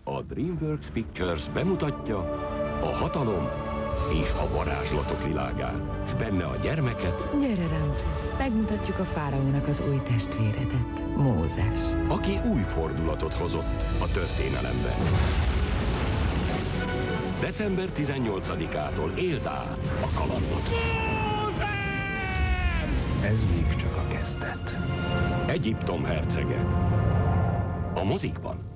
A DreamWorks Pictures bemutatja a hatalom és a varázslatok világát, és benne a gyermeket. Gyere, Ramszesz, megmutatjuk a fáraónak az új testvéredet, Mózest. Aki új fordulatot hozott a történelemben. December 18-ától éld át a kalandot. Ez még csak a kezdet. Egyiptom hercege. A mozikban.